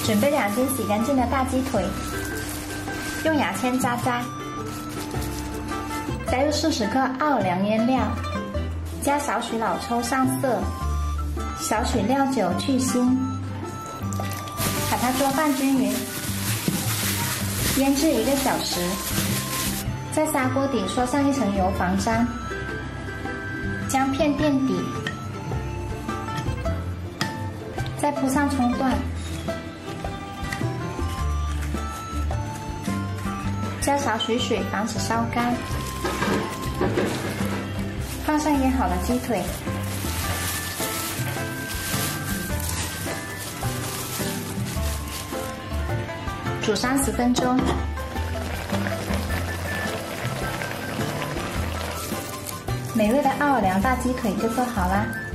准备2斤洗干净的大鸡腿，用牙签扎扎，加入40克奥尔良腌料，加少许老抽上色，少许料酒去腥，把它做拌均匀，腌制1个小时，在砂锅底刷上一层油防粘，姜片垫底，再铺上葱段，加少许水防止烧干，放上腌好的鸡腿，煮30分钟，美味的奥尔良大鸡腿就做好啦。